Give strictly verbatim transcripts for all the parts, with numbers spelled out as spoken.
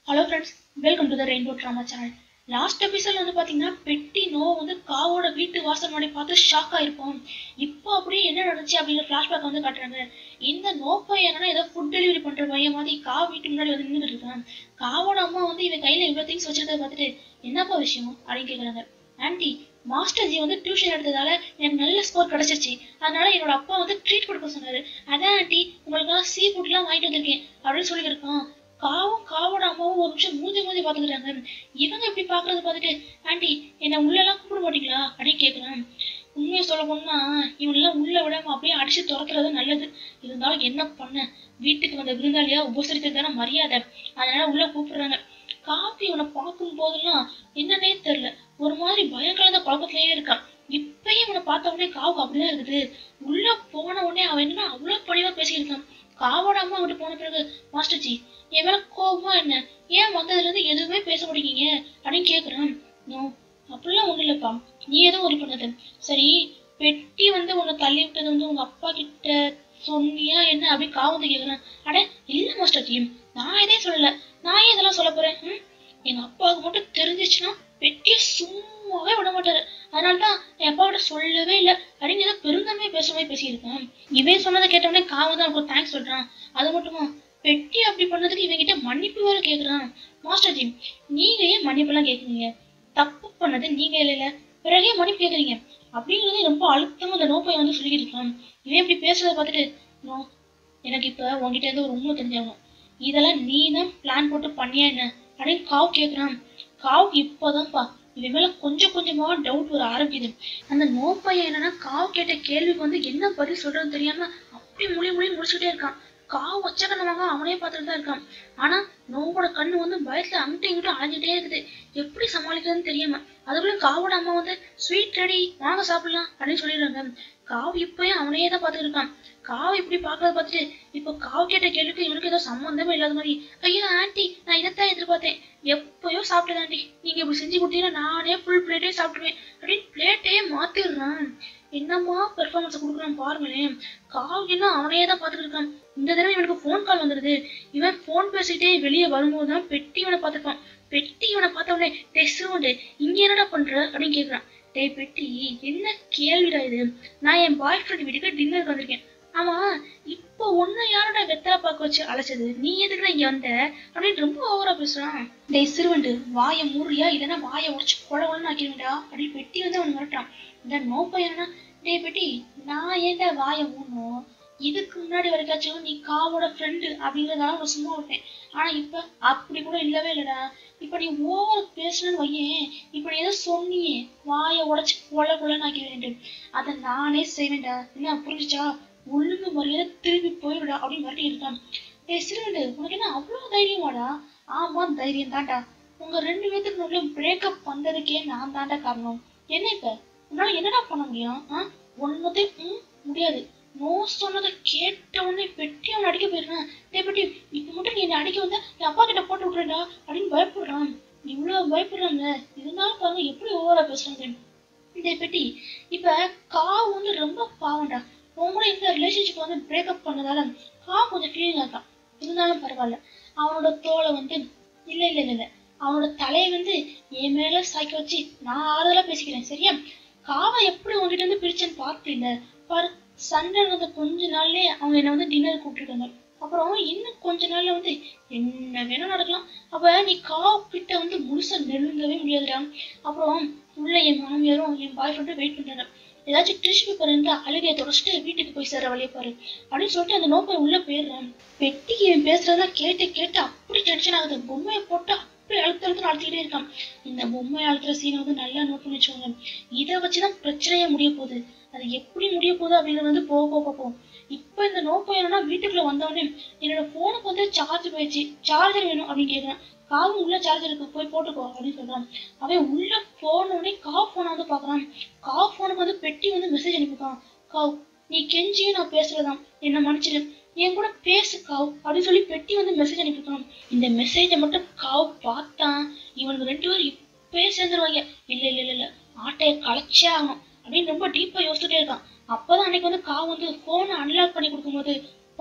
Hello friends, welcome to the Rainbow Drama channel. Last episode வந்து பாத்தீங்கன்னா பெட்டி no வந்து காவோட வீட்டு வாசல் மாடி பார்த்து ஷாக் ஆயிருப்போம். இப்போ அப்படியே என்ன நடந்துச்சு அப்படிங்கிற பிளாஷ்பேக் வந்து காட்டுறாங்க. இந்த நோ பையனா ஏதோ ஃபுட் டெலிவரி பண்ற பையன் மாதிரி கா வீட்டு முன்னாடி வந்து நின்றுட்டு இருக்கான். காவோட அம்மா வந்து இவன் கையில இவ்வளவு திங்ஸ் வச்சிருக்கத பார்த்துட்டு என்னப்பா விஷயம் அப்படின்னு கேக்குறாங்க. ஆன்டி, மாஸ்டர் ஜி வந்து டியூஷன் எடுத்ததால எனக்கு நல்ல ஸ்கோர் கிடைச்சிருச்சு, அதனால என்னோட அப்பா வந்து ட்ரீட் கொடுக்க சொன்னாரு. அதான் ஆன்டி உங்களுக்காக சீ ஃபுட் எல்லாம் வாங்கிட்டு வந்திருக்கேன் அப்படின்னு சொல்லியிருக்கான். காவும் காவோட அம்மாவும் ஒரு நிமிஷம் மூஞ்சி மூஞ்சி பாத்துக்கிறாங்க. இவங்க இப்படி பாக்குறத பாத்துட்டு ஆன்டி என்ன உள்ள எல்லாம் கூப்பிட மாட்டீங்களா அப்படின்னு கேக்குறான். உண்மையை சொல்ல போனா இவன் எல்லாம் உள்ள விடாம அப்படியே அடிச்சு துரத்துறது நல்லது. இருந்தாலும் என்ன பண்ண, வீட்டுக்கு வந்த விருந்தாளியா உபசரித்தது தானே மரியாதை, அதனால உள்ள கூப்பிடுறாங்க. காப்பி இவனை பார்க்கும் போதெல்லாம் என்னன்னே தெரியல, ஒரு மாதிரி பயம் கலந்த குழப்பத்திலேயே இருக்கான். இப்பயும் இவனை பார்த்த உடனே காவுக்கு அப்படிதான் இருக்குது. உள்ள போன உடனே அவன் என்ன அவ்வளவு பணிவா பேசியிருக்கான். காவோட அம்மா விட்டு போன பிறகு மாஸ்டர் ஜி என் மேல கோபமா என்ன, ஏன் வந்ததுல இருந்து எதுவுமே பேச மாட்டேங்க அப்படின்னு கேக்குறான். நோ, அப்படிலாம் ஒண்ணு இல்லப்பா, நீ எதுவும் ஒரு பண்ணது சரி. பெட்டி வந்து உன்னை தள்ளி விட்டது வந்து உங்க அப்பா கிட்ட சொன்னியா என்ன அப்படின்னு காவு வந்து கேக்குறான். அட இல்ல மாஸ்டர் ஜி, நான் இதே சொல்லல, நான் ஏன் இதெல்லாம் சொல்ல போறேன். எங்க அப்பாவுக்கு மட்டும் தெரிஞ்சிச்சுன்னா பெட்டிய சும்மாவே விட மாட்டாரு, அதனாலதான் என் அப்பா கிட்ட சொல்லவே இல்லை அப்படின்னு ஏதோ பெருந்தன்மையை பேசுற மாதிரி பேசியிருக்கேன். இவன் சொன்னதை கேட்டவனே காவு தான் அவனுக்கு தேங்க்ஸ் சொல்றான். அது மட்டுமா, பெட்டி அப்படி பண்ணதுக்கு இவங்கிட்ட மன்னிப்பு வேற கேக்குறான். மாஸ்டர் ஜி, நீங்க ஏன் மன்னிப்பு எல்லாம் கேக்குறீங்க, தப்பு பண்ணது நீங்க இல்ல, பிறகே மன்னிப்பு கேக்குறீங்க அப்படிங்கறது ரொம்ப அழுத்தமா அந்த நோப்பை வந்து சொல்லிட்டு இருக்கான். இவன் இப்படி பேசுறத பார்த்துட்டு நோ, எனக்கு இப்ப உங்ககிட்ட இருந்து ஒரு உண்மை தெரிஞ்சாகணும், இதெல்லாம் நீ தான் பிளான் போட்டு பண்ணியா என்ன அப்படின்னு காவு கேக்குறான். காவுக்கு இப்போதான்ப்பா இவன் மேல கொஞ்சம் கொஞ்சமா டவுட் வர ஆரம்பிக்குது. அந்த நோப்பையன் என்னன்னா காவு கேட்ட கேள்விக்கு வந்து என்ன பதில் சொல்றதுன்னு தெரியாம அப்படி மொழி மொழி முடிச்சுட்டே இருக்கான். காவு வச்ச கண்ணமாக அவனே பார்த்துட்டு தான் இருக்கான். ஆனா நோவோட கண்ணு வந்து பயத்துல அங்கிட்டும் இங்கிட்டும் அலைஞ்சிட்டே இருக்குது, எப்படி சமாளிக்கிறதுன்னு தெரியாம. அதுக்குள்ள காவோட அம்மா வந்து ஸ்வீட் ரெடி, வாங்க சாப்பிடலாம் அப்படின்னு சொல்லிடுறாங்க. காவு இப்பயும் அவனையே தான் பார்த்துட்டு இருக்கான். காவு இப்படி பாக்குறத பார்த்துட்டு இப்போ காவு கேட்ட கேள்விக்கு இவனுக்கு ஏதோ சம்பந்தமே இல்லாத மாதிரி, ஐயோ ஆன்டி நான் இதைத்தான் எதிர்பார்த்தேன், எப்பயோ சாப்பிட்டது ஆண்டி, நீங்க இப்படி செஞ்சு கொடுத்தீங்கன்னா நானே ஃபுல் பிளேட்டே சாப்பிடுவேன் அப்படின்னு பிளேட்டையே மாத்திடுறான். என்னமா பெர்ஃபார்மன்ஸ் கொடுக்குறான் பாருங்களேன். காவு இன்னும் அவனையே தான் பார்த்துட்டு இருக்கான். இந்த தடவை இவனுக்கு போன் கால் வந்துருது. இவன் போன் பேசிட்டே வெளியே வரும்போதுதான் பெட்டி இவனை பார்த்துருக்கான். பெட்டி இவனை பார்த்த உடனே டெஸ்ட் இங்க என்னடா பண்ற அப்படின்னு கேக்குறான். டே பெட்டி, என்ன கேள்விடா இது, நான் என் பாய் ஃப்ரெண்ட் வீட்டுக்கு டின்னருக்கு வந்திருக்கேன். ஆமா, இப்போ ஒன்னு யாரோட வெத்தலை பார்க்க வச்சு அழைச்சது, நீ எதுக்குடா இங்க வந்த அப்படின்னு ரொம்ப ஓவரா பேசுறான். டே சிறுவண்டு, வாயை மூறியா இல்லைன்னா வாயை உடச்சு கொலை கொலன்னு ஆக்கிடுவேண்டா அப்படின்னு பெட்டி வந்து அவன் மிரட்டான். இந்த நோப்பையனா, டே பெட்டி நான் ஏன்டா வாயை மூடணும், இதுக்கு முன்னாடி வரைக்காச்சும் நீ காவோட ஃப்ரெண்டு அப்படிங்கறதால நான் சும்மா விட்டேன், ஆனா இப்ப அப்படி கூட இல்லவே இல்லடா. இப்ப நீ ஓவர் பேசணும்னு வையேன், இப்ப நீ ஏதோ சொன்னியே வாயை உடச்சு கொலை கொலன்னு ஆக்கி வேண்டும், அதை நானே செய்வேன்டா, என்ன புரிஞ்சுச்சா, ஒழுங்கு மரியாதை திரும்பி போயிடுடா அப்படின்னு மிரட்டி இருக்கான். ஏ சிறுவண்டு, உனக்கு என்ன அவ்வளவு தைரியமாடா. ஆமா தைரியம் தான்டா, உங்க ரெண்டு பேத்துக்கு நடுவுல பிரேக்கப் வந்ததுக்கே நான் தாண்டா காரணம். என்ன இப்ப உன்னால என்னடா பண்ண முடியும், ஆஹ் ஒன்னத்தையும் முடியாது. நோ சொன்னதை கேட்ட உடனே பெட்டி அவன் அடிக்க போயிருக்கான். டே பெட்டி, இப்ப மட்டும் நீ என்ன அடிக்க வந்தா என் அப்பா கிட்ட போட்டு விட்டுறா அப்படின்னு பயப்படுறான். இவ்வளவு பயப்படுறாங்க, இருந்தாலும் பாருங்க எப்படி ஓவரா பேசுறாங்க. டே பெட்டி, இப்ப காவு வந்து ரொம்ப பாவம்டா, உங்களோட இந்த ரிலேஷன்ஷிப் வந்து பிரேக்கப் பண்ணதால காவு கொஞ்சம் ஃபீலிங்கா இருக்கான். இருந்தாலும் பரவாயில்ல, அவனோட தோலை வந்து இல்ல இல்ல இல்ல அவனோட தலையை வந்து என் மேல சாய்க்க வச்சு நான் ஆறுதலா பேசிக்கிறேன், சரியா. காவை எப்படி உங்ககிட்ட இருந்து பிரிச்சேன்னு பார்த்து இல்ல பாரு, சண்டை நடந்த கொஞ்ச நாள்லயே அவங்க என்ன வந்து டின்னர் கூப்பிட்டுருக்காங்க. அப்புறம் இன்னும் கொஞ்ச நாள்ல வந்து என்ன வேணா நடக்கலாம். அப்ப நீ காவு கிட்ட வந்து முழுசா நெருங்கவே முடியாதுடா. அப்புறம் உள்ள என் மாமியாரும் என் பாய் ஃப்ரெண்டும் வெயிட் பண்றாங்க, ஏதாச்சும் டிஷ் பேப்பர் இருந்தா அழுகையை தொடச்சிட்டு வீட்டுக்கு போய் சேர வழியை பாரு அப்படின்னு சொல்லிட்டு அந்த நோப்பை உள்ள போயிடுறான். பெட்டிக்கு இவன் பேசுறதெல்லாம் கேட்டு கேட்டு அப்படி டென்ஷன் ஆகுது. பொம்மையை போட்டு அப்படி அழுத்த அழுத்த அழுத்திக்கிட்டே இருக்கான். இந்த பொம்மையை அழுத்துற சீனை வந்து நல்லா நோட் பண்ணி வச்சுக்கோங்க. இதை வச்சுதான் பிரச்சனையே முடிய போகுது. அது எப்படி முடிய போகுது அப்படிங்கிறது வந்து போக போக போகும். இப்ப இந்த நோப்பை என்னன்னா வீட்டுக்குள்ள வந்தவொடனே என்னோட போனுக்கு வந்து சார்ஜ் போயிடுச்சு, சார்ஜர் வேணும் அப்படின்னு கேட்கிறான். காவு உள்ள சார்ஜருக்கு போய் போட்டுக்கோ அப்படின்னு சொல்றான். அவன் உள்ள போனோடனே காவு போனை வந்து பாக்குறான். காவு போனுக்கு வந்து பெட்டி வந்து மெசேஜ் அனுப்பிப்பான். காவ், நீ கெஞ்சியும் நான் பேசுறதான், என்ன மன்னிச்சிடு, என் கூட பேசு காவ் அப்படின்னு சொல்லி பெட்டி வந்து மெசேஜ் அனுப்பிப்பான். இந்த மெசேஜை மட்டும் காவ் பார்த்தான், இவனுக்கு ரெண்டு பேரும் இப்பயே சேர்ந்துருவாங்க. இல்ல இல்ல இல்ல இல்ல ஆட்டைய களைச்சே ஆகணும் அப்படின்னு ரொம்ப டீப்பா யோசிச்சுட்டே இருக்கான். அப்பதான் அன்னைக்கு வந்து காவ் வந்து போனை அன்லாக் பண்ணி கொடுக்கும்போது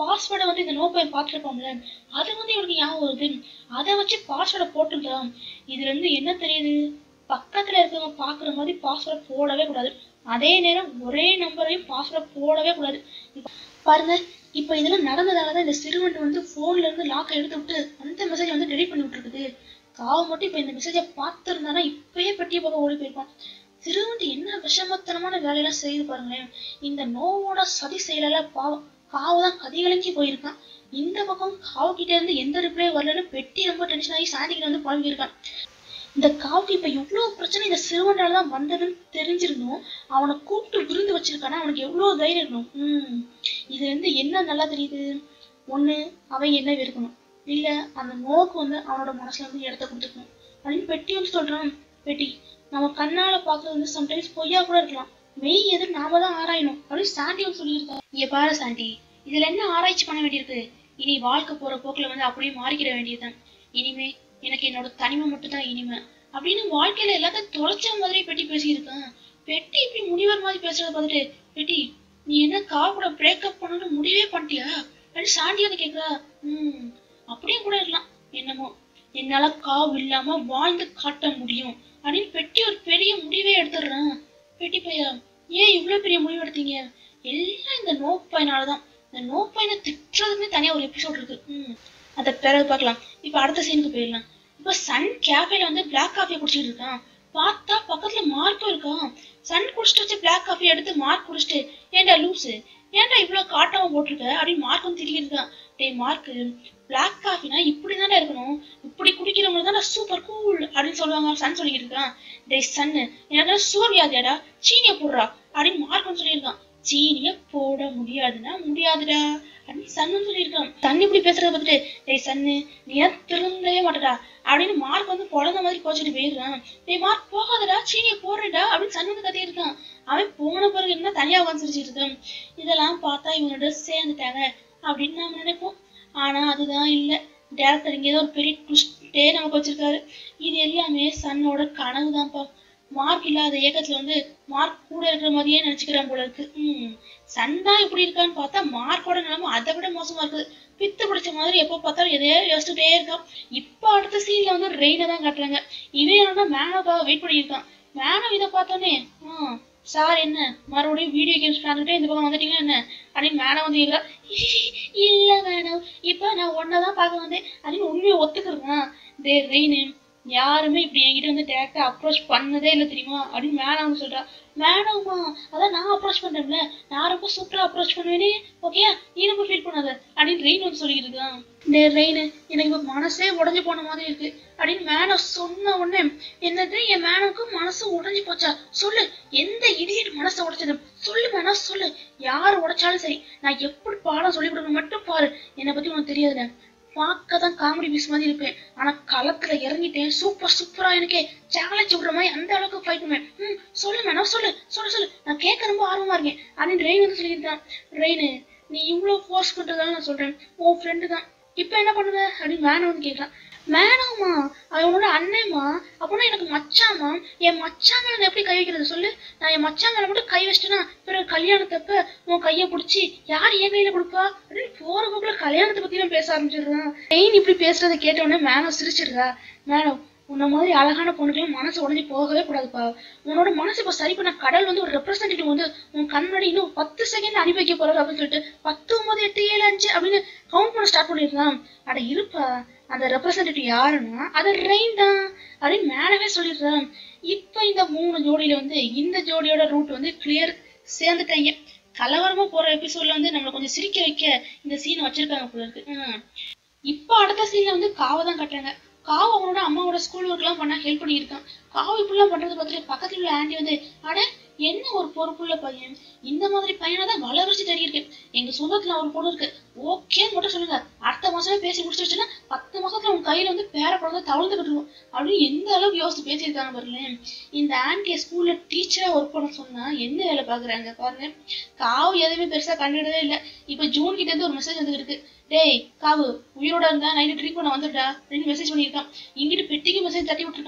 பாஸ்வேர்டை வந்து இந்த நோ பையன் பார்த்துருப்பாங்கல்ல, அது வந்து இவனுக்கு ஞாபகம் வருது. அதை வச்சு பாஸ்வேர்டை போட்டுட்டான். இதுல இருந்து என்ன தெரியுது, பக்கத்துல இருக்கவங்க பாக்குற மாதிரி பாஸ்வேர்ட் போடவே கூடாது. அதே நேரம் ஒரே நம்பரையும் பாஸ்வேர்ட் போடவே கூடாது. பாருங்க, இப்ப இதெல்லாம் நடந்ததாலதான் இந்த சிறுவன் வந்து போன்ல இருந்து லாக்கை எடுத்து விட்டு அந்த மெசேஜ் வந்து டெலிட் பண்ணி விட்டுருக்குது. காவு மட்டும் இப்ப இந்த மெசேஜை பார்த்திருந்தானா இப்பயே பெட்டியை பக்கம் ஓடி போயிருப்பான். சிறுவன் என்ன விஷமத்தனமான வேலையெல்லாம் செய்து பாருங்களேன். இந்த நோவோட சதி செயலால பாவம் காவுதான் கதிகலங்கி போயிருக்கான். இந்த பக்கம் காவு கிட்ட இருந்து எந்த ரிப்ளை வரலன்னு பெட்டி ரொம்ப டென்ஷன் ஆகி சாண்டிகிட்ட வந்து புலம்பியிருக்கான். இந்த காவுக்கு இப்ப எவ்வளவு பிரச்சனை இந்த சிறுவனாலதான் வந்ததுன்னு தெரிஞ்சிருந்தோம். அவனை கூப்பிட்டு விருந்து வச்சிருக்கானா அவனுக்கு எவ்வளவு தைரியம் இருக்கணும். உம் இது வந்து என்ன நல்லா தெரியுது, ஒண்ணு அவன் என்ன வெறுக்கணும், இல்ல அந்த நோக்கு வந்து அவனோட மனசுல வந்து இடத்த கொடுத்துக்கணும் அப்படின்னு பெட்டி வந்து சொல்றான். பெட்டி, நம்ம கண்ணால பாக்குறது வந்து சம்டைம்ஸ் பொய்யா கூட இருக்கலாம், மெய் எது நாம தான் ஆராயணும் அப்படின்னு சாண்டி வந்து சொல்லியிருக்கான். இங்க பாரு சாண்டி, இதுல என்ன ஆராய்ச்சி பண்ண வேண்டியிருக்கு, இனி வாழ்க்கை போற போக்குல வந்து அப்படியே மாறிக்கிட வேண்டியதுதான். இனிமே எனக்கு என்னோட தனிமை மட்டும் தான் இனிமை அப்படின்னு வாழ்க்கையில எல்லாத்தையும் தொலைச்ச மாதிரி பெட்டி பேசியிருக்கான். பெட்டி இப்படி முனிவர் மாதிரி பேசுறத பார்த்துட்டு, பெட்டி நீ என்ன காவு கூட பிரேக்கப் பண்ணணும்னு முடிவே பண்ணிட்டியா அப்படின்னு சாண்டி வந்து கேக்குறா. உம் அப்படியே கூட இருக்கலாம், என்னமோ என்னால காவு இல்லாம வாழ்ந்து காட்ட முடியும் அப்படின்னு பெட்டி ஒரு பெரிய முடிவே எடுத்துடுறான். பெட்டி பையா, ஏன் இவ்வளவு பெரிய முடிவு எடுத்தீங்க, எல்லாம் இந்த நோ பையனாலதான். இந்த நோ பையனை திட்டுறதுமே தனியா ஒரு எபிசோட் இருக்கு. உம் அத பிறகு பார்க்கலாம். இப்ப அடுத்த சீனுக்கு போயிடலாம். இப்ப சன் கேஃபேல வந்து பிளாக் காஃபியை குடிச்சிட்டு இருக்கான். பார்த்தா பக்கத்துல மார்க்கும் இருக்கான். சன் குடிச்சிட்டு வச்சு பிளாக் காஃபி எடுத்து மார்க் குடிச்சிட்டு, ஏன்டா லூசு, ஏன்டா இவ்வளவு காட்டாம போட்டிருக்க அப்படின்னு மார்க் வந்து திட்டிட்டு இருக்கான். டே மார்க்கு, பிளாக் காஃபினா இப்படிதானே இருக்கணும், இப்படி குடிக்கிறவங்க தான் சூப்பர் கூல் அப்படின்னு சொல்லுவாங்க சன் சொல்லிட்டு இருக்கான். டே சன்னு, எனக்கு சுகர் வியாதியாடா, சீனிய போடுறா அப்படின்னு மார்க் வந்து சொல்லியிருக்கான். சீனிய போட முடியாதுன்னா முடியாதுடா அப்படின்னு சன்னு சொல்லியிருக்கான். சன் இப்படி பேசுறத பார்த்துட்டு, டேய் சன்னு நீ ஏன் திருந்தவே மாட்டடா அப்படின்னு மார்க் வந்து குழந்த மாதிரி கோச்சிட்டு போயிடுறான். டேய் மார்க் போகாதடா, சீனிய போடுறா அப்படின்னு சன் வந்து கத்திட்டு இருக்கான். அவன் போன பிறகு என்ன தனியா உட்காந்து சிரிச்சிட்டு இருக்கான். இதெல்லாம் பார்த்தா இவனோட சேர்ந்துட்டாங்க அப்படின்னு நாம நினைப்போம். ஆனா அதுதான் இல்ல, டேரக்டர் இங்க ஏதோ ஒரு பெரிய ட்விஸ்டே நமக்கு வச்சிருக்காரு. இது எல்லாமே சன்னோட கனவுதான்ப்பா. மார்க் இல்லாத ஏக்கத்துல வந்து மார்க் கூட இருக்கிற மாதிரியே நினைச்சுக்கிறான் போல இருக்கு. உம் சன் தான் இப்படி இருக்கான்னு பார்த்தா மார்க்கோட நிலைமை அதை விட மோசமா இருக்குது. பித்து பிடிச்ச மாதிரி எப்ப பார்த்தாலும் எதையோ யோசிச்சுட்டே இருக்கான். இப்ப அடுத்த சீன்ல வந்து ரெயினை தான் காட்டுறாங்க. இவன் என்னன்னா மேனோக்காக வெயிட் பண்ணியிருக்கான். மேனோ இதை பார்த்தோன்னே, ஆஹ் சார் என்ன மறுபடியும் வீடியோ கேம்ஸ் விளையாண்டுட்டே இந்த பக்கம் வந்துட்டீங்கன்னா என்ன அப்படின்னு மேனோ வந்து கேட்கிறா. இல்ல மேனோ, இப்ப நான் ஒன்னதான் பார்க்க வந்தேன் அப்படின்னு உண்மையை ஒத்துக்கிறேன். டே ரெயினு, யாருமே இப்படி என்கிட்ட வந்து டேரக்டா அப்ரோச் பண்ணதே இல்லை தெரியுமா அப்படின்னு மேனா வந்து சொல்றா. மேனோமா, அதான் நான் அப்ரோச் பண்றேன்ல, நான் ரொம்ப சூப்பரா அப்ரோச் பண்ணுவேனே, ஓகே நீ ரொம்ப ஃபீல் பண்ணாத அப்படின்னு ரெயின் வந்து சொல்லிட்டு இருக்கான். டே ரெயின், எனக்கு இப்ப மனசே உடஞ்சு போன மாதிரி இருக்கு அப்படின்னு மேனோ சொன்ன உடனே, என்னது என் மேனோக்கு மனசு உடஞ்சு போச்சா, சொல்லு எந்த இடியட் மனசை உடைச்சது சொல்லு மேனோ சொல்லு, யாரு உடைச்சாலும் சரி நான் எப்படி பாடம் சொல்லி கொடுக்க மட்டும் பாரு, என்னை பத்தி உனக்கு தெரியாதுல, பார்க்கதான் காமெடி பீஸ் மாதிரி இருப்பேன், ஆனா களத்துல இறங்கிட்டேன் சூப்பர் சூப்பரா எனக்கே சேலஞ்ச் விடுற மாதிரி அந்த அளவுக்கு ஃபைட் பண்ணுவேன். ம் சொல்லு மேடம் சொல்லு சொல்லு சொல்லு நான் கேட்க ரொம்ப ஆர்வமா இருக்கேன் அப்படின்னு ரெயின் வந்து சொல்லியிருக்கான். ரெயினு, நீ இவ்வளவு ஃபோர்ஸ் பண்றதால நான் சொல்றேன், உன் ஃப்ரெண்டு தான், இப்ப என்ன பண்ணுவ அப்படின்னு மேன வந்து கேட்கறான். மேனோமா, அவனோட அண்ணேமா, அப்படின்னா எனக்கு மச்சாமா, என் மச்சான் மேல எப்படி கை வைக்கிறது சொல்லு, நான் என் மச்சான் மேல மட்டும் கை வச்சிட்டேன்னா பிறகு கல்யாணத்தப்ப உன் கைய பிடிச்சி யார் என் கையில கொடுப்பா அப்படின்னு போற போக்குல கல்யாணத்தை பத்தி எல்லாம் பேச ஆரம்பிச்சிடுறான். ரெயின் இப்படி பேசுறதை கேட்ட உடனே மேனோ சிரிச்சிடுறா. மேனோ, உன்ன மாதிரி அழகான பொண்ணுக்கெல்லாம் மனசு உடஞ்சி போகவே கூடாதுப்பா, உன்னோட மனசு இப்ப சரி பண்ண கடல் வந்து ஒரு ரெப்ரஸன்டேட்டிவ் வந்து உன் கண்ணாடி இன்னும் பத்து செகண்ட் அனுப்பி வைக்க போறாரு அப்படின்னு சொல்லிட்டு பத்து ஒன்பது எட்டு ஏழு அஞ்சு அப்படின்னு கவுண்ட் பண்ண ஸ்டார்ட் பண்ணிருக்கான். அட இருப்பா, அந்த ரெப்ரஸன்டேட்டிவ் யாருன்னா அது ரெயின் தான் அப்படின்னு மேலவே சொல்லிடுறான். இப்ப இந்த மூணு ஜோடியில வந்து இந்த ஜோடியோட ரூட் வந்து கிளியர் சேர்ந்துட்டாங்க. கலவரமா போற எபிசோட்ல வந்து நம்மளை கொஞ்சம் சிரிக்க வைக்க இந்த சீன் வச்சிருக்காங்க போல இருக்கு. உம் இப்ப அடுத்த சீன்ல வந்து காவதான் கட்டுறாங்க. காவு அவனோட அம்மாவோட ஸ்கூல் ஒர்க் எல்லாம் பண்ண ஹெல்ப் பண்ணியிருக்கான். காவு இப்படிலாம் பண்றது பார்த்துட்டு பக்கத்துல உள்ள ஆண்டி வந்து, அட என்ன ஒரு பொறுப்புள்ள பையன், இந்த மாதிரி பையனாதான் வளர்ச்சி தெரியிருக்கு, எங்க சொந்தத்துல ஒரு பொண்ணு இருக்கு ஓகேன்னு மட்டும் சொல்லுங்க, அடுத்த மாசமே பேசி முடிச்சிருச்சுன்னா பத்து மாசத்துல உங்க கையில வந்து பேர குழந்தை தவழ்ந்து கட்டுவோம் அப்படின்னு எந்த அளவுக்கு யோசிச்சு பேசியிருக்காங்க பாருங்களேன். இந்த ஆண்டிய ஸ்கூல்ல டீச்சரா ஒர்க் பண்ண சொன்னா என்ன வேலை பாக்குறாங்க பாருங்க. காவு எதுவுமே பெருசா கண்டுடவே இல்லை. இப்ப ஜூன் கிட்ட இருந்து ஒரு மெசேஜ் வந்து இருக்கு. டேய் காவு, உயிரோட இருந்தா நைட்டு ட்ரீட் பண்ண வந்துட்டா அப்படின்னு மெசேஜ் பண்ணியிருக்கான். இங்கிட்டு பெட்டிக்கு மெசேஜ் தட்டி விட்டுருக்கான்.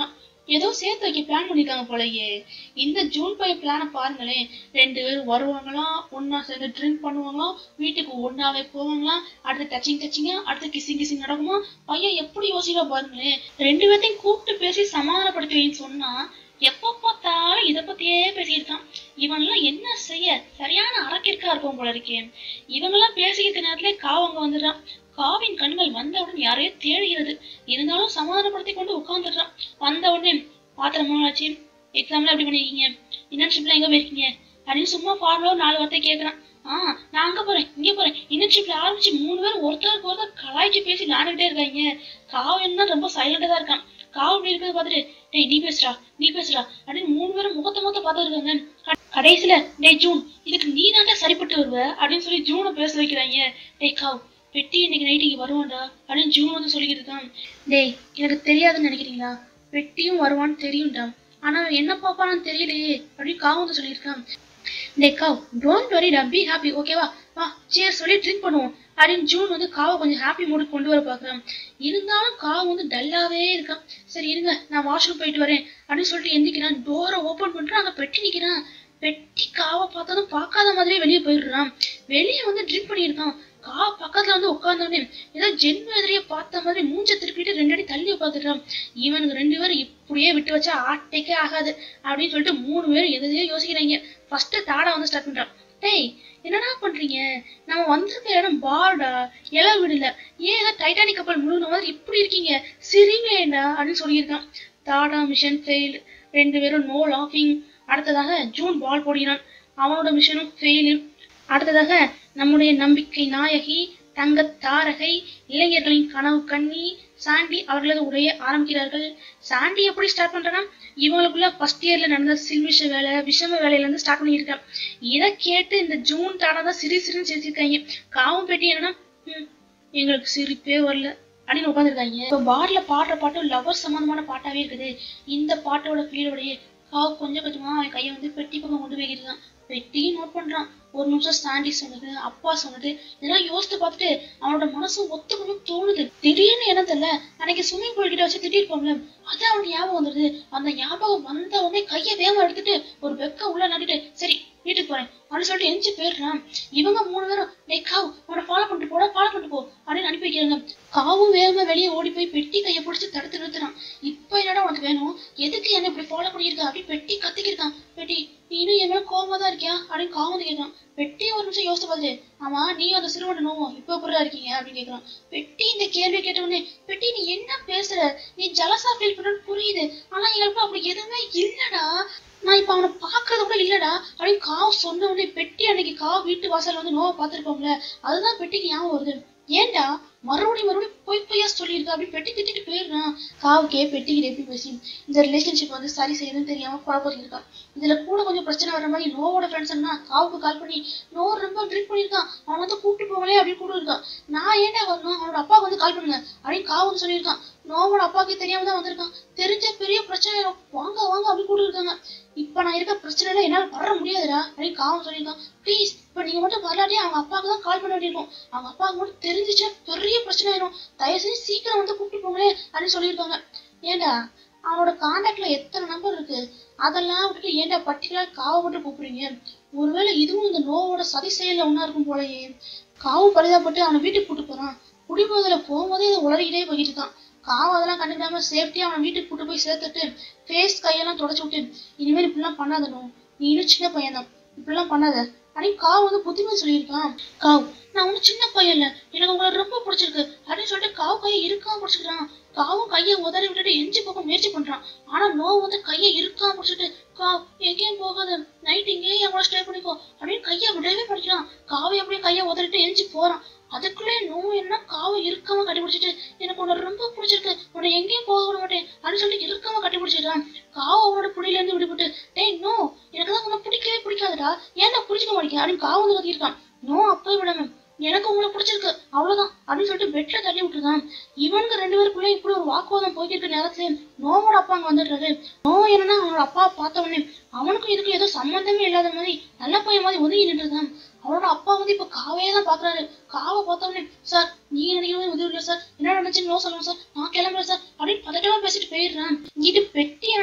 ஏதோ சேர்த்து வைக்க பிளான் பண்ணிருக்காங்க போலயே. இந்த ஜூன் பை பிளான பாருங்களேன். ரெண்டு பேரும் வருவாங்களாம், ஒன்னா சேர்ந்து ட்ரிங்க் பண்ணுவாங்களாம், வீட்டுக்கு ஒன்னாவே போவாங்களாம், அடுத்து டச்சிங் டச்சிங்கா, அடுத்து கிசிங் கிசிங் நடக்குமா. பையன் எப்படி யோசிக்கா பாருங்களேன். ரெண்டு பேர்த்தையும் கூப்பிட்டு பேசி சமாதானப்படுத்துவேன்னு சொன்னா எப்ப பார்த்தாலும் இத பத்தியே பேசியிருக்கான். இவன்லாம் என்ன செய்ய சரியான அரக்கிற்கா இருக்கும் போல இருக்கேன். இவங்கெல்லாம் பேசிக்கிட்ட நேரத்துல காவங்க வந்துடுறான். காவின் கண்கள் வந்தவுடன் யாரையோ தேடுகிறது. இருந்தாலும் சமாதானப்படுத்தி கொண்டு உட்கார்ந்துடுறான். வந்த உடனே பாத்திரமா ஆச்சு, எக்ஸாம்ல எப்படி பண்ணிருக்கீங்க, இன்டர்ன்ஷிப்ல எங்க போயிருக்கீங்க அப்படின்னு சும்மா ஃபார்முலா நாலு வார்த்தை கேட்கறான். ஆஹ் நான் அங்க போறேன் இங்க போறேன் இன்டர்ன்ஷிப்ல ஆரம்பிச்சு மூணு பேரும் ஒருத்தருக்கு ஒருத்தர் கலாய்ச்சி பேசி விளையாண்டுட்டே இருக்காங்க. காவன் தான் ரொம்ப சைலண்டா தான் இருக்கான். காவு இப்படி இருக்கிறத பாத்துட்டு டேய் நீ பேசுறா நீ பேசுறா அப்படின்னு மூணு பேரும் முகத்த முகத்த பாத்து இருக்காங்க. கடைசியில டேய் ஜூன் இதுக்கு நீ தாண்டா சரிப்பட்டு வருவ அப்படின்னு சொல்லி ஜூனை பேச வைக்கிறாங்க. டேய் காவ் பெட்டி இன்னைக்கு நைட்டு இங்க வருவான்டா அப்படின்னு ஜூன் வந்து சொல்லிக்கிட்டு இருக்கான். டேய் எனக்கு தெரியாதுன்னு நினைக்கிறீங்களா, பெட்டியும் வருவான்னு தெரியும்டா, ஆனா என்ன பாப்பான்னு தெரியலையே அப்படின்னு காவு வந்து சொல்லியிருக்கான். டேய் காவ் டோன்ட் வரி டா, பி ஹாப்பி ஓகேவா, வா சேர் சொல்லி ட்ரிங்க் பண்ணுவோம் அப்படின்னு ஜூன் வந்து காவை கொஞ்சம் ஹாப்பி மூடு கொண்டு வர பாக்குறான். இருந்தாலும் காவு வந்து டல்லாவே இருக்கான். சரி இருங்க நான் வாஷ்ரூம் போயிட்டு வரேன் அப்படின்னு சொல்லிட்டு எந்திக்கிறான். டோரை ஓபன் பண்றான், அங்க பெட்டி நிக்கிறான். பெட்டி காவை பார்த்ததும் பார்க்காத மாதிரியே வெளியே போயிடுறான். வெளியே வந்து ட்ரிங்க் பண்ணியிருக்கான். கா பக்கத்துல வந்து உட்கார்ந்தோடனே ஏதோ ஜென்ம எதிரியை பார்த்த மாதிரி மூஞ்ச திருப்பிட்டு ரெண்டு அடி தள்ளி உட்காந்துட்டான். இவனுக்கு ரெண்டு பேரும் இப்படியே விட்டு வச்சா ஆட்டைக்கே ஆகாது அப்படின்னு சொல்லிட்டு மூணு பேரும் எதையோ யோசிக்கிறாங்க. ஃபர்ஸ்ட் தாடா வந்து ஸ்டார்ட் பண்றான். டேய் என்னடா பண்றீங்க, நம்ம வந்திருக்க இடம் பார்டா, இல வீடுல, ஏன் ஏதோ டைட்டானிக் கப்பல் முழுகின மாதிரி இப்படி இருக்கீங்க, சிரிங்களேண்டா அப்படின்னு சொல்லியிருக்கான். தாடா மிஷன் ஃபெயில், ரெண்டு பேரும் நோ லாஃபிங். அடுத்ததாக ஜூன் பால் போடுகிறான், அவனோட மிஷனும் ஃபெயிலு. அடுத்ததாக நம்முடைய நம்பிக்கை நாயகி தங்க தாரகை இளைஞர்களின் கனவு கண்ணி சாண்டி அவர்களது உரைய ஆரம்பிக்கிறார்கள். சாண்டி எப்படி ஸ்டார்ட் பண்றான்னா இவங்களுக்குள்ள ஃபர்ஸ்ட் இயர்ல நடந்த சில்விஷ வேலை விஷம வேலையில இருந்து ஸ்டார்ட் பண்ணியிருக்கான். இதை கேட்டு இந்த ஜூன் தாடாதான் சிரி சிரின்னு சிரிச்சிருக்காங்க. காவும் பெட்டி என்னன்னா எங்களுக்கு சிரிப்பே வரல அப்படின்னு உட்காந்துருக்காங்க. இப்போ பார்ல பாடுற பாட்டு லவர் சம்பந்தமான பாட்டாவே இருக்குது. இந்த பாட்டோட ஃபீலோடைய காவு கொஞ்சம் கொஞ்சமா அவன் கையை வந்து பெட்டி பக்கம் கொண்டு போயிருக்கான். பெட்டியும் நோட் பண்றான். ஒரு நிமிஷம் சாண்டி சொன்னது அப்பா சொன்னது இதெல்லாம் யோசித்து பார்த்துட்டு அவனோட மனசு ஒத்துக்கணும் தோணுது. திடீர்னு என்ன தெரியல, அன்னைக்கு ஸ்விம்மிங் பூல் கிட்ட வச்சு திடீர் போகல, அதான் அவனுக்கு ஞாபகம் வந்துடுது. அந்த ஞாபகம் வந்த உடனே கையை வேகமா எடுத்துட்டு ஒரு பெக்க உள்ள நட்டிட்டு சரி வீட்டுக்கு போறேன் அப்படின்னு சொல்லிட்டு எஞ்சி போயிடுறான். இவங்க மூணு பேரும் டே காவு அவனை ஃபாலோ பண்ணிட்டு போட ஃபாலோ பண்ணிட்டு போ அப்படின்னு அனுப்பி வைக்கிறாங்க. காவும் வேகமா வெளியே ஓடி போய் பெட்டி கையை பிடிச்சி தடுத்து நிறுத்துறான். இப்ப என்னடா உனக்கு வேணும், எதுக்கு என்ன இப்படி ஃபாலோ பண்ணியிருக்கா அப்படின்னு பெட்டி கத்திக்கிருக்கான். பெட்டி நீ இன்னும் என் மேல கோவமா தான் இருக்கியா அப்படின்னு காவும் வந்து கேட்கறான். பெட்டி ஒரு நிமிஷம் யோசித்து பார்த்துட்டு ஆமா நீ அந்த சிறுவனை நோவும் இப்ப எப்படா இருக்கீங்க அப்படின்னு கேட்கறான். பெட்டி இந்த கேள்வி கேட்ட உடனே பெட்டி நீ என்ன பேசுற, நீ ஜலசா ஃபீல் பண்றன்னு புரியுது, ஆனா எங்களுக்கு அப்படி எதுவுமே இல்லடா, நான் இப்ப அவனை பாக்குறது கூட இல்லடா அப்படின்னு காவு சொன்ன உடனே பெட்டி அன்னைக்கு காவு வீட்டு வாசல் வந்து நோவை பார்த்திருப்போம்ல அதுதான் பெட்டிக்கு ஞாபகம் வருது. ஏன்டா மறுபடியும் மறுபடியும் பொய் பொய்யா சொல்லியிருக்கா அப்படின்னு பெட்டி திட்டிட்டு போயிடுறான். காவுக்கே பெட்டிக்கிட்ட எப்படி பேசி இந்த ரிலேஷன்ஷிப் வந்து சரி செய்யணும்னு தெரியாம குழப்பத்தில் இருக்கான். இதுல கூட கொஞ்சம் பிரச்சனை வர மாதிரி நோவோட ஃப்ரெண்ட்ஸ் என்ன காவுக்கு கால் பண்ணி நோ ரொம்ப ட்ரிங்க் பண்ணியிருக்கான், அவன் வந்து கூப்பிட்டு போகலே அப்படின்னு கூட இருக்கான். நான் ஏன்டா வரணும், அவனோட அப்பாவுக்கு வந்து கால் பண்ணுங்க அப்படின்னு காவு வந்து சொல்லியிருக்கான். நோவோட அப்பாவுக்கு தெரியாம தான் வந்திருக்கான், தெரிஞ்ச பெரிய பிரச்சனை வாங்க வாங்க அப்படின்னு கூட இருக்காங்க. இப்ப நான் இருக்க பிரச்சனைல என்னால வர முடியாதுடா அப்படின்னு காவம் சொல்லியிருக்கான். ப்ளீஸ் இப்ப நீங்க மட்டும் வரலாட்டே அவங்க அப்பாவுக்கு தான் கால் பண்ண வேண்டியிருக்கும், அவங்க அப்பாவுக்கு மட்டும் தெரிஞ்சிச்சா பெரிய பிரச்சனை ஆயிரும், தயவு செஞ்சு சீக்கிரம் வந்து கூப்பிட்டு போங்களே அப்படின்னு சொல்லியிருக்காங்க. ஏண்டா அவனோட கான்டாக்ட்ல எத்தனை நம்பர் இருக்கு, அதெல்லாம் விட்டுட்டு ஏன்டா பர்டிகுலர் காவை மட்டும் கூப்பிடுறீங்க, ஒருவேளை இதுவும் இந்த நோவோட சதி செயல்ல ஒன்னா இருக்கும் போலயே. காவு பரிதாபப்பட்டு அவனை வீட்டுக்கு கூட்டு போறான். குடிபோதையில போகும்போதே இதை உளறிக்கிட்டே போயிட்டு இருக்கான். காவை அதெல்லாம் கண்டுக்காம சேஃப்டியா அவன் வீட்டுக்கு கூட்டு போய் சேர்த்துட்டு ஃபேஸ் கையெல்லாம் தொடச்சு விட்டு இனிமேல் இப்படிலாம் பண்ணாதனும், நீ இன்னும் சின்ன பையன் தான் இப்படிலாம் பண்ணாத அப்படின்னு காவு வந்து புத்திமதி சொல்லியிருக்கான். காவ் நான் ஒன்னும் சின்ன பையன் இல்ல, எனக்கு உங்களை ரொம்ப பிடிச்சிருக்கு அப்படின்னு சொல்லிட்டு காவு கையை இருக்காம பிடிச்சிக்கிறான். காவும் கையை உதறி விட்டுட்டு எஞ்சி பக்கம் முயற்சி பண்றான். ஆனா நோ வந்து கையை இருக்காம பிடிச்சிட்டு காவ் எங்கேயும் போகாத நைட் இங்கேயே என் கூட ஸ்டே பண்ணிக்கோ அப்படின்னு கையை விடவே படிக்கிறான். காவை அப்படியே கையை உதறிட்டு எஞ்சி போறான். அதுக்குள்ளே நோ என்ன காவை இருக்காம கட்டிபிடிச்சிட்டு எனக்கு உன்னை ரொம்ப பிடிச்சிருக்கு, உன்னை எங்கேயும் போக விட மாட்டேன் அப்படின்னு சொல்லிட்டு இருக்காம கட்டிபிடிச்சிட்டான். காவு அவனோட புடியில இருந்து விடுபட்டு டேய் நோ எனக்குதான் உன்னை பிடிக்கவே பிடிக்காதுடா, ஏன்டா பிடிச்சிக்க மாட்டேங்க அப்படின்னு காவு வந்து கத்திருக்கான். நோ அப்பவே விடாம எனக்கு உங்களை பிடிச்சிருக்கு அவ்வளவுதான் அப்படின்னு சொல்லிட்டு பெட்ல தள்ளி விட்டுருக்கான். இவனுக்கு ரெண்டு பேருக்குள்ளே இப்படி ஒரு வாக்குவாதம் போய்கிட்டு இருக்க நேரத்துல நோவோட அப்பா அங்க வந்துடுறாரு. நோ என்னன்னா அவனோட அப்பா பார்த்த உடனே அவனுக்கும் இதுக்கு ஏதோ சம்பந்தமே இல்லாத மாதிரி நல்ல பையன் மாதிரி ஒதுங்கி நின்றுதான். அவனோட அப்பா வந்து இப்ப காவையே தான் பாக்குறாரு. காவை பார்த்த உடனே சார் நீங்க நினைக்கிறது உதவி இல்ல சார், என்ன நினைச்சு நோ சொல்லுங்க சார், நான் கிளம்புறேன் சார் அப்படின்னு பதட்டமா பேசிட்டு போயிடுறான். இது பெட்டி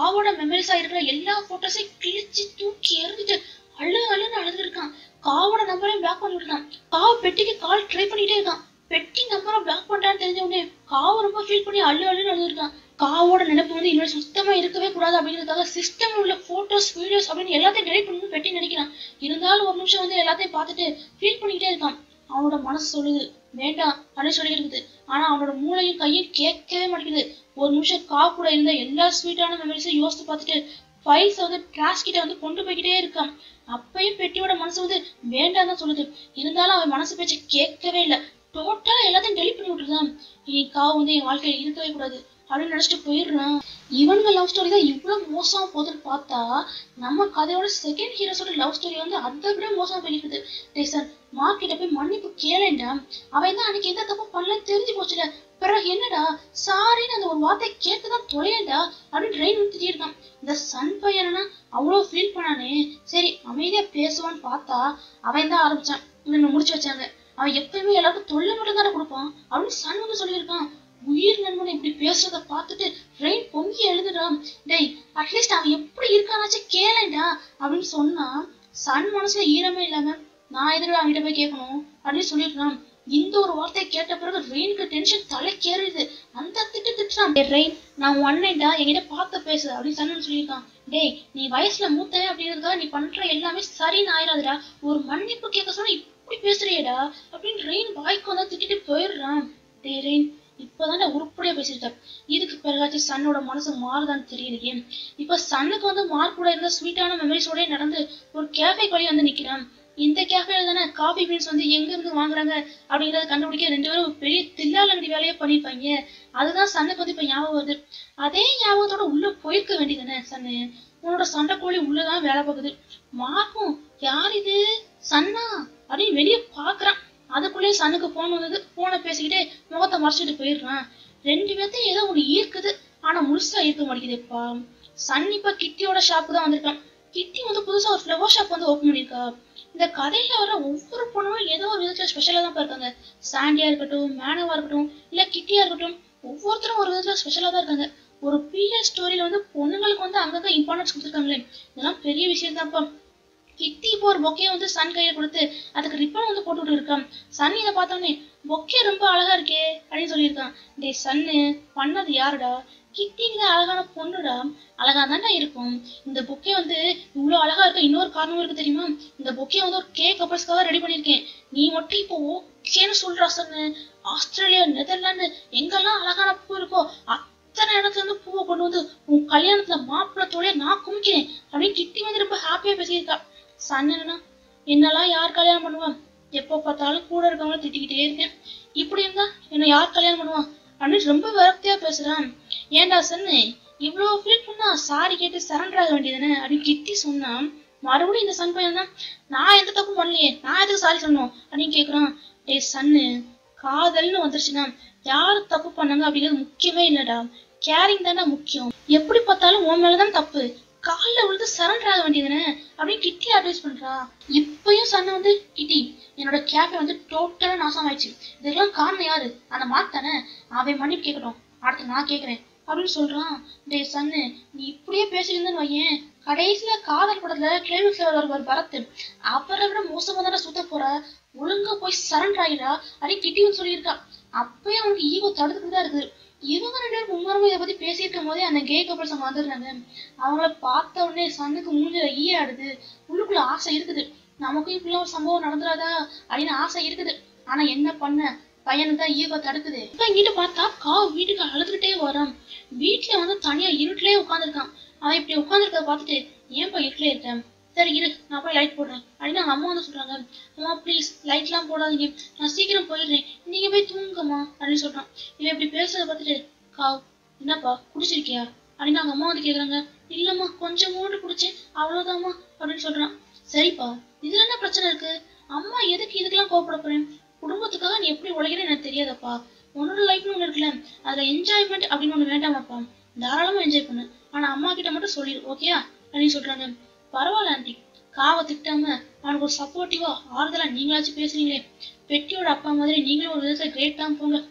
காவோட மெமரிஸா இருக்கிற எல்லா போட்டோஸையும் கிழிச்சு தூக்கி எறிஞ்சிட்டு அழு அழுன்னு அழுது இருக்கான். காவோட நம்பரையும் பிளாக் பண்ணிட்டு இருக்கான். காவ் பெட்டிக்கு கால் ட்ரை பண்ணிட்டே இருக்கான். பெட்டி நம்பரை பிளாக் பண்றான்னு தெரிஞ்ச உடனே காவ ரொம்ப ஃபீல் பண்ணி அள்ளு அள்ளுன்னு அழுதுருக்கான். காவோட நினைப்பு வந்து இன்னொரு சுத்தமா இருக்கவே கூடாது அப்படிங்கிறதுக்காக சிஸ்டம்ல உள்ள போட்டோஸ் வீடியோஸ் அப்படின்னு எல்லாத்தையும் டெலிட் பண்ணணும்னு பெட்டி நினைக்கிறான். இருந்தாலும் ஒரு நிமிஷம் வந்து எல்லாத்தையும் பார்த்துட்டு ஃபீல் பண்ணிக்கிட்டே இருக்கான். அவனோட மனசு சொல்லுது வேண்டாம் அப்படின்னு சொல்லி இருக்குது. ஆனா அவனோட மூளையும் கையும் கேட்கவே மாட்டேங்குது. ஒரு நிமிஷம் கா கூட இருந்த எல்லா ஸ்வீட்டான மெமரிஸையும் யோசித்து பார்த்துட்டு ஃபைல்ஸ் வந்து டிராஷ் கிட்ட வந்து கொண்டு போய்கிட்டே இருக்கான். அப்பயும் பெட்டியோட மனசு வந்து வேண்டாம் தான் சொல்லுது. இருந்தாலும் அவன் மனசு பேச்சு கேட்கவே இல்லை. டோட்டலா எல்லாத்தையும் டெலிட் பண்ணி விட்டுருதான். இனி காவு வந்து என் வாழ்க்கையில இருக்கவே கூடாது அப்படின்னு நினைச்சிட்டு போயிடுறான். இவனுங்க லவ் ஸ்டோரி தான் இவ்வளவு மோசமா போகுதுன்னு பார்த்தா நம்ம கதையோட செகண்ட் ஹீரோஸோட லவ் ஸ்டோரி வந்து அதை விட மோசமா போயிருக்குது. டேசன் மார்க் கிட்ட போய் மன்னிப்பு கேளேன்டா. அவன் தான் அன்னைக்கு எந்த தப்பு பண்ணலன்னு தெரிஞ்சு போச்சுல. பிறகு என்னடா சாரின்னு அந்த ஒரு வார்த்தை கேட்டுதான் தொலையண்டா அப்படின்னு ட்ரெயின் ஊத்திட்டே இருக்கான். இந்த சன் பையனா அவ்வளவு ஃபீல் பண்ணானே. சரி அமைதியா பேசுவான்னு பார்த்தா அவன் தான் ஆரம்பிச்சான். இவங்க முடிச்சு வச்சாங்க. அவன் எப்பயுமே எல்லாருக்கும் தொல்லை மட்டும் தானே கொடுப்பான் அப்படின்னு சன் வந்து சொல்லியிருக்கான். உயிர் நண்பனை இப்படி பேசுறத பார்த்துட்டு ரெயின் பொங்கி எழுதுறான். டேய் அட்லீஸ்ட் அவன் எப்படி இருக்கானாச்சும் கேளேண்டா அப்படின்னு சொன்னா சன் மனசுல ஈரமே இல்லாம நான் எதிர அவன்கிட்ட போய் கேட்கணும் அப்படின்னு சொல்லியிருக்கான். இந்த ஒரு வார்த்தையை கேட்ட பிறகு ரெயினுக்கு டென்ஷன் தலைக்கேறுது. அந்த திட்டு திட்டுறான். ரெயின் நான் ஒன்னேண்டா என்கிட்ட பார்த்து பேசு அப்படின்னு சன்னு சொல்லியிருக்கான். டேய் நீ வயசுல மூத்தவன் அப்படிங்கிறதுக்காக நீ பண்ற எல்லாமே சரின்னு ஆயிராதுடா. ஒரு மன்னிப்பு கேட்க சொன்னா இப்படி பேசுறியடா அப்படின்னு ரெயின் வாய்க்கு வந்தா திட்டிட்டு போயிடுறான். டே ரெயின் இப்பதானே உருப்படியா பேசிருக்க. இதுக்கு பிறகாச்சும் சன்னோட மனசு மாறுதான்னு தெரியலையே. இப்ப சன்னுக்கு வந்து மார்க் கூட இருந்த ஸ்வீட்டான மெமரிஸோட நடந்து ஒரு கேஃபே வழி வந்து நிக்கிறான். இந்த கேஃபேல தானே காஃபி பீன்ஸ் வந்து எங்க இருந்து வாங்குறாங்க அப்படிங்கறத கண்டுபிடிக்க ரெண்டு பேரும் பெரிய தில்லாலங்கடி வேலையே பண்ணிருப்பாங்க. அதுதான் சன்னுக்கு வந்து இப்ப ஞாபகம் வருது. அதே ஞாபகத்தோட உள்ள போயிருக்க வேண்டியதானே சன்னு. உன்னோட சண்டை கோழி உள்ளதான் வேலை பார்க்குது. மார்க்கும் யார் இது சன்னா அப்படின்னு வெளியே பாக்குறான். அதுக்குள்ளேயே சன்னுக்கு போன் வந்தது. போனை பேசிக்கிட்டே முகத்தை மறைச்சிட்டு போயிடுறான். ரெண்டு பேர்த்தையும் ஏதோ ஒண்ணு ஈர்க்குது. ஆனா முழுசா ஈர்க்க மாட்டேங்குதுப்பா. சன் இப்ப கிட்டியோட ஷாப்பு தான் வந்திருக்கான். கிட்டி வந்து புதுசா ஒரு ஃப்ளவர் ஷாப் வந்து ஓபன் பண்ணிருக்கா. இந்த கதையில வர ஒவ்வொரு பொண்ணுமே ஏதோ ஒரு விதத்துல ஸ்பெஷலா தான் இருக்காங்க. சாண்டியா இருக்கட்டும், மேனவா இருக்கட்டும், இல்ல கிட்டியா இருக்கட்டும், ஒவ்வொருத்தரும் ஒரு விதத்துல ஸ்பெஷலா தான் இருக்காங்க. ஒரு பீரியட் ஸ்டோரியில வந்து பொண்ணுங்களுக்கு வந்து அங்கங்க இம்பார்ட்டன்ஸ் கொடுத்துருக்காங்களே, இதெல்லாம் பெரிய விஷயம் தான்ப்பா. கிட்டி இப்போ ஒரு பொக்கையை வந்து சன் கையில கொடுத்து அதுக்கு ரிப்பன் வந்து போட்டுட்டு இருக்கான். சன் இதை பார்த்தோன்னே பொக்கே ரொம்ப அழகா இருக்கே அப்படின்னு சொல்லியிருக்கான். டே சன்னு பண்ணது யாருடா? கிட்டிங்க அழகான பொண்ணுடா. அழகா தான்டா இருக்கும். இந்த பொக்கே வந்து இவ்வளவு அழகா இருக்க இன்னொரு காரணமும் இருக்கு தெரியுமா? இந்த பொக்கே வந்து ஒரு கேக் கப்பல்ஸ்க்காக ரெடி பண்ணிருக்கேன். நீ மட்டும் இப்போ ஓகேன்னு சொல்றா சன்னு. ஆஸ்திரேலியா, நெதர்லாந்து எங்கெல்லாம் அழகான பூ இருக்கோ அத்தனை இடத்துல இருந்து பூவை கொண்டு வந்து உன் கல்யாணத்துல மாப்பிள்ளத்தோட நான் குமிக்கிறேன் அப்படின்னு கிட்டி வந்து ரொம்ப ஹாப்பியா பேசியிருக்கா. சன் என்னன்னா என்னெல்லாம் யார் கல்யாணம் பண்ணுவான்? எப்போ பார்த்தாலும் கூட இருக்கவங்கள திட்டிக்கிட்டே இருக்கேன். இப்படி இருந்தா என்ன யார் கல்யாணம் பண்ணுவான் அப்படின்னு ரொம்ப விரக்தியா பேசுறான். ஏன்டா சன்னு இவ்வளவு ஃபீல் பண்ணா சாரி கேட்டு சரண்டர் ஆக வேண்டியதானே அப்படின்னு கிட்டி சொன்னா மறுபடியும் இந்த சன் பையன் தான் நான் எந்த தப்பும் பண்ணலையே, நான் எதுக்கு சாரி சொன்னோம் அப்படின்னு கேக்குறான். டே சன்னு காதல்னு வந்துருச்சுன்னா யாரு தப்பு பண்ணாங்க அப்படிங்கிறது முக்கியமே இல்லடா. கேரிங் தானே முக்கியம். எப்படி பார்த்தாலும் உன் மேலதான் தப்பு. காலில் விழுந்து சரண்டர் ஆக வேண்டியதுன்னு அப்படின்னு கிட்டி அட்வைஸ் பண்றா. இப்பயும் சன்னு வந்து கிட்டி என்னோட கேஃபே வந்து டோட்டலா நாசம் ஆயிடுச்சு. இதெல்லாம் காரணம் யாரு? அந்த மார்க் தானே. அவன் மன்னிப்பு கேட்கட்டும், அடுத்து நான் கேட்கறேன் அப்படின்னு சொல்றான். டே சன்னு நீ இப்படியே பேசியிருந்தேன்னு வையேன், கடைசியில காதல் படத்துல கிளைமேக்ஸ்ல வருவார் பரத், அவரை விட மோசமா தானே சுத்த போற. ஒழுங்கா போய் சரண்டர் ஆகிடா அப்படின்னு கிட்டியும் சொல்லியிருக்கா. அப்பயே அவனுக்கு ஈகோ தடுத்துட்டு தான் இருக்குது. இவங்க ரெண்டு பேரும் மும்முரமா இதை பத்தி பேசியிருக்கும் போதே அந்த கே கப்பல்ஸ் அங்க வந்துடுறாங்க. அவங்கள பார்த்த உடனே சன்னுக்கு மூஞ்சில ஈ ஆடுது. உள்ளுக்குள்ள ஆசை இருக்குது, நமக்கும் இப்படிலாம் ஒரு சம்பவம் நடந்துடாதா அப்படின்னு ஆசை இருக்குது. ஆனா என்ன பண்ண, பையனுக்கு தான் ஈகோ தடுக்குது. இப்ப இங்கிட்ட பார்த்தா காவு வீட்டுக்கு அழுதுகிட்டே வரான். வீட்டுல வந்து தனியா இருட்டிலேயே உட்காந்துருக்கான். அவன் இப்படி உட்காந்துருக்கத பார்த்துட்டு ஏன்பா இருட்டிலே இருக்கேன், சரி இரு நான் போய் லைட் போடுறேன் அப்படின்னு அவங்க அம்மா வந்து சொல்றாங்க. அம்மா ப்ளீஸ் லைட் எல்லாம் போடாதீங்க, நான் சீக்கிரம் போயிடுறேன், நீங்க போய் தூங்குங்கம்மா அப்படின்னு சொல்றான். இவன் இப்படி பேசுறத பார்த்துட்டு காவ் என்னப்பா குடிச்சிருக்கியா அப்படின்னு அவங்க அம்மா வந்து கேக்குறாங்க. இல்லம்மா கொஞ்சம் மூண்டு குடிச்சேன் அவ்வளவுதாம்மா அப்படின்னு சொல்றான். சரிப்பா இதுல என்ன பிரச்சனை இருக்கு, அம்மா எதுக்கு இதுக்கெல்லாம் கோவப்பட போறேன், குடும்பத்துக்காக நீ எப்படி உழைக்கிறேன்னு எனக்கு தெரியாதப்பா. உன்னோட லைஃப்னு ஒண்ணு இருக்குல்ல, அதுல என்ஜாய்மெண்ட் அப்படின்னு ஒண்ணு வேண்டாமாப்பா, தாராளமா என்ஜாய் பண்ணு, ஆனா அம்மா கிட்ட மட்டும் சொல்லிடு ஓகேயா அப்படின்னு சொல்றாங்க. பரவாயில்ல ஆண்டி, காவை திட்டாம அவனுக்கு ஒரு சப்போர்ட்டிவா ஆறுதலா நீங்களாச்சும் பேசுறீங்களே, பெட்டியோட அப்பா மாதிரி நீங்களும் ஒரு விதத்துல கிரேட் தான் போங்க.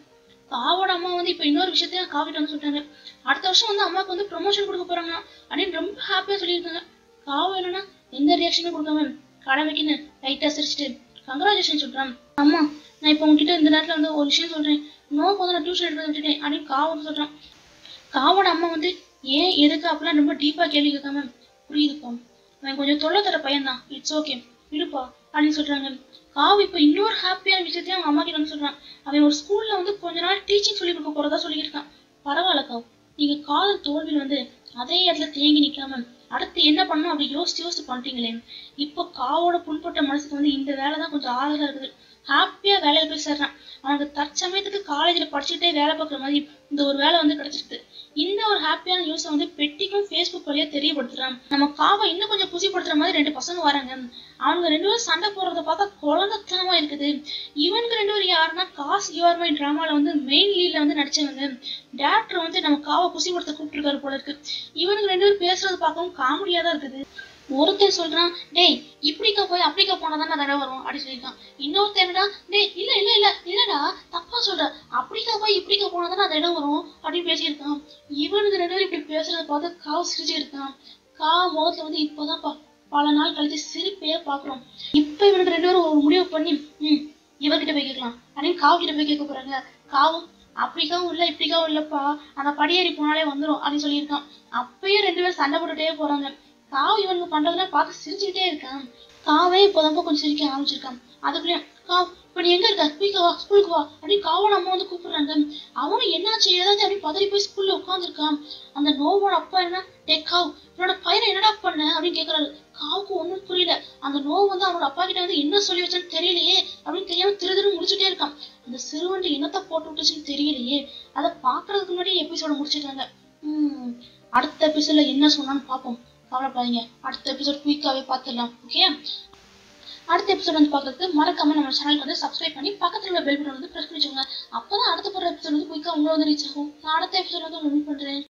காவோட அம்மா வந்து இப்ப இன்னொரு விஷயத்தையும் காவிட்டு வந்து சொல்லிட்டாங்க. அடுத்த வருஷம் வந்து அம்மாவுக்கு வந்து ப்ரொமோஷன் கொடுக்க போறாங்க அப்படின்னு ரொம்ப ஹாப்பியா சொல்லியிருக்காங்க. காவோ என்னன்னா எந்த ரியாக்ஷனும் கொடுக்காம கடமைக்குன்னு லைட்டா சிரிச்சுட்டு கங்க்ராச்சுலேஷன் சொல்றான். அம்மா நான் இப்ப உங்ககிட்ட இந்த நேரத்துல வந்து ஒரு விஷயம் சொல்றேன். நோக்கு வந்து நான் டியூஷன் எடுத்து விட்டுட்டேன் அப்படின்னு காவோ வந்து சொல்றான். காவோட அம்மா வந்து ஏன் எதுக்கு அப்படிலாம் ரொம்ப டீப்பா கேள்வி கேட்காம புரியுதுப்பா, அவன் கொஞ்சம் தொல்லை தர பையன் தான், இட்ஸ் ஓகே விடுப்பா அப்படின்னு சொல்றாங்க. காவு இப்ப இன்னொரு ஹாப்பியான விஷயத்தையும் அவங்க அம்மா கிட்ட வந்து சொல்றான். அவன் ஒரு ஸ்கூல்ல வந்து கொஞ்ச நாள் டீச்சிங் சொல்லி கொடுக்க போறதா சொல்லியிருக்கான். பரவாயில்ல காவ், நீங்க காதல் தோல்வியில் வந்து அதே இடத்துல தேங்கி நிக்காம அடுத்து என்ன பண்ணும் அப்படி யோசிச்சு யோசிச்சு பண்றீங்களே. இப்போ காவோட புண்பட்ட மனசுக்கு வந்து இந்த வேலை தான் கொஞ்சம் ஆறுதலா இருக்குது. ஹாப்பியா வேலையில போய் சேர்றான். அவனுக்கு தற்சமயத்துக்கு காலேஜ்ல படிச்சுட்டே வேலை பார்க்குற மாதிரி இந்த ஒரு வேலை வந்து கிடைச்சிருக்கு. இந்த ஒரு ஹாப்பியான நியூஸை வந்து பெட்டிக்கும் ஃபேஸ்புக் வழியா தெரியப்படுத்துறான். நம்ம காவை இன்னும் கொஞ்சம் குசிப்படுத்துற மாதிரி ரெண்டு பசங்க வராங்க. அவங்க ரெண்டு பேரும் சண்டை போடுறத பார்த்தா குழந்தைத்தனமா இருக்குது. இவனுக்கு ரெண்டு பேரும் யாருன்னா காஸ் யுவர் மை டிராமால வந்து மெயின் லீட்ல வந்து நடிச்சவங்க. டேரக்டர் வந்து நம்ம காவை குசிப்படுத்த கூப்பிட்டுருக்காரு போல இருக்கு. இவனுக்கு ரெண்டு பேரும் பேசுறது பார்க்கவும் காமெடியா தான் இருக்குது. ஒருத்தன் சொல்றான், டேய் இப்படிக்கா போய் அப்படிக்கா போனாதான் நான் தடவை வரும் அப்படின்னு சொல்லியிருக்கான். இன்னொருத்தன்டா, டேய் இல்ல இல்ல இல்ல இல்லடா தப்பா சொல்ற, அப்படிக்கா போய் இப்படிக்கா போனாதான் நான் இடம் வரும் அப்படின்னு பேசியிருக்கான். இவனுக்கு ரெண்டு பேரும் இப்படி பேசுறத பார்த்து காவு சிரிச்சு இருக்கான். கா முகத்துல வந்து இப்பதான் பல நாள் கழிச்சு சிரிப்பையே பாக்குறோம். இப்ப இவனுக்கு ரெண்டு பேரும் ஒரு முடிவு பண்ணி ஹம் இவர்கிட்ட போய் கேட்கலாம் அப்படின்னு காவு கிட்ட போய் கேட்க போறாங்க. காவும் அப்படிக்காவும் இல்ல இப்படிக்காவும் இல்லப்பா, அந்த படியேறி போனாலே வந்துடும் அப்படின்னு சொல்லியிருக்கான். அப்பயும் ரெண்டு பேரும் சண்டை போட்டுட்டே போறாங்க. காவு இவனுக்கு பண்றதெல்லாம் பார்த்து சிரிச்சுக்கிட்டே இருக்கான். காவே இப்போதான் கொஞ்சம் சிரிக்க ஆரம்பிச்சிருக்கான். அதுக்குள்ளேயும் காவ் இப்ப நீ எங்க இருக்க, ஸ்பீக்கா வா ஸ்கூலுக்கு வா அப்படின்னு காவோட அம்மா வந்து கூப்பிடுறாங்க. அவனும் என்னாச்சு ஏதாச்சும் அப்படின்னு பதறி போய் ஸ்கூல்ல உட்காந்துருக்கான். அந்த நோவோட அப்பா என்ன, டே காவ் என்னோட பையனை என்னடா பண்ண அப்படின்னு கேக்குறாரு. காவுக்கு ஒண்ணும் புரியல. அந்த நோவு வந்து அவனோட அப்பா கிட்ட வந்து என்ன சொல்லி வச்சான்னு தெரியலையே அப்படின்னு தெரியாம திரு திரு முடிச்சுட்டே இருக்கான். அந்த சிறுவண்டு என்னத்த போட்டு விட்டுச்சுன்னு தெரியலையே. அதை பாக்குறதுக்கு முன்னாடி எபிசோட முடிச்சிட்டாங்க. உம் அடுத்த எபிசோட்ல என்ன சொன்னான்னு பாப்போம். கவலைப்படாதீங்க, அடுத்த எபிசோட் குயிக்காவே பார்த்துடலாம். ஓகே, அடுத்த எபிசோட் வந்து பார்க்கறதுக்கு மறக்காம நம்ம சேனலுக்கு வந்து சப்ஸ்கிரைப் பண்ணி பக்கத்துல உள்ள பெல் பட்டன் வந்து பிரஸ் பண்ணிச்சோங்க. அப்பதான் அடுத்த போற எபிசோட் வந்து குயிக்கா உங்களை வந்து ரீச் ஆகும். நான் அடுத்த எபிசோட் வந்து மீட் பண்றேன்.